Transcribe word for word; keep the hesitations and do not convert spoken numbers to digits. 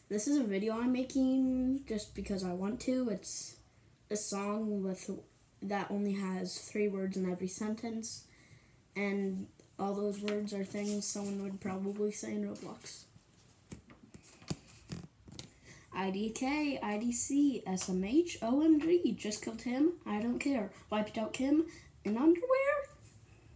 This is a video I'm making just because I want to. It's a song with that only has three words in every sentence, and all those words are things someone would probably say in Roblox. I D K, I D C, S M H, O M G, just killed him, I don't care, wiped out Kim in underwear.